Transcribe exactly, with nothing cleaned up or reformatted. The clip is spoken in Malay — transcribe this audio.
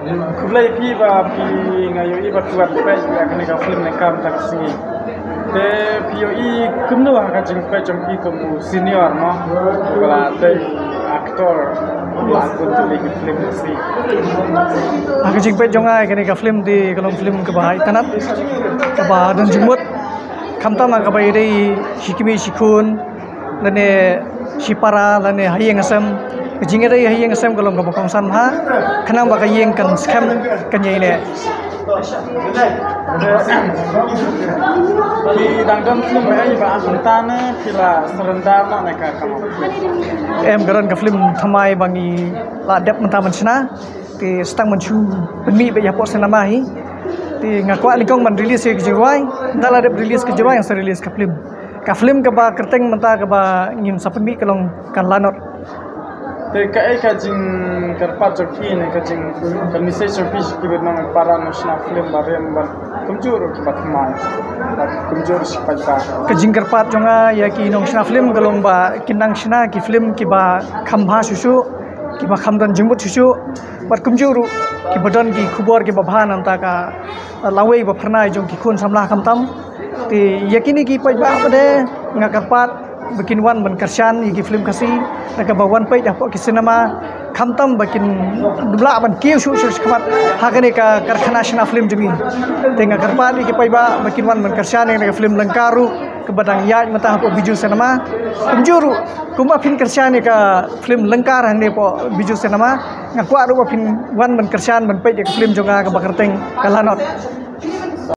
Kublai pi ba pi ngayo i ba tuat pe ya kene ka film nekam taksi. Te pi yo i kumno ha ka jing pe jong pi kamu senior no. Bala te aktor lagu tu di film si. Aku jing pe jong ai kene ka film di kalong film ke bahai tanat. Ke bah dan jimut kamta ma ka bai dei shikimi shikun lane shipara lane hayeng asam jing ada hayeng asam kalong ka bokong san ha kanang ba ka yeng kan scam kan yei le Di dalam film ai ba antane pila serenda ma neka kamu. em garan ka film thamai bangi la dep menta mansna ti stang manchu beni be ya por cinema hi ti ngakwa likong man release ke jirwai ndala dep release ke jirwai yang release ka film ka film ka ba kerteng menta ka ba ngin sapemi kalong kan lanot Te ka ai ka jing karpat joki ne ka jing ka misai joki ki be nang para national film ba rem ba kumjur ki bat mai ba kumjur si pa ba ka jingkar pat jonga ya ki nong shna film galong ba kinang shna ki film ki ba khambha susu ki ba khamdan jingmut susu bat kumjuru ki badan ki khubor ki ba bhan anta ka lawei ba pharnai jong ki khun samla khamtam ti yakini ki pa ba bade ngakar pat bikin wan ban karsyan ki film kasi naga ba wan pai dah ki cinema khamtam bakin dubla ban kiu su su khamat hakane ka karkhana shna film jumi tenga karpa ni ki pai ba bakin wan ban karsyan ni film langkaru ke badang yaj mata po biju cinema kumjuru kuma fin karsyan ni ka film langkar hang ni po biju cinema ngakwa ru ba fin wan ban karsyan ban pai ka film jonga ka bakarteng kalanot